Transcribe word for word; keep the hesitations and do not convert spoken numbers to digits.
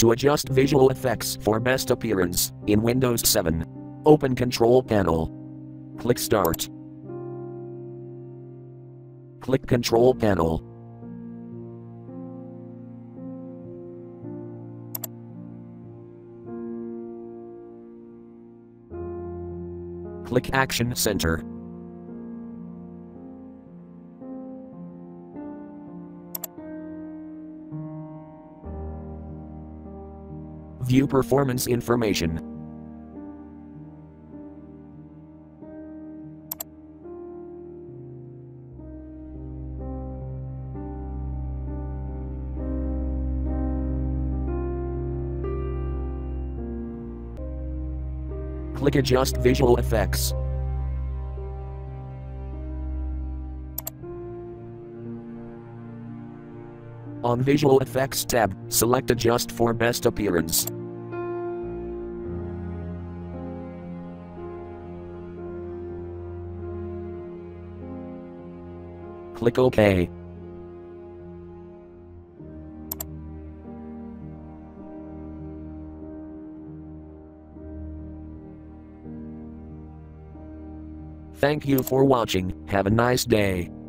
To adjust visual effects for best appearance in Windows seven, open Control Panel. Click Start. Click Control Panel. Click Action Center. View performance information. Click Adjust Visual Effects. On Visual Effects tab, select Adjust for best appearance. Click OK. Thank you for watching. Have a nice day.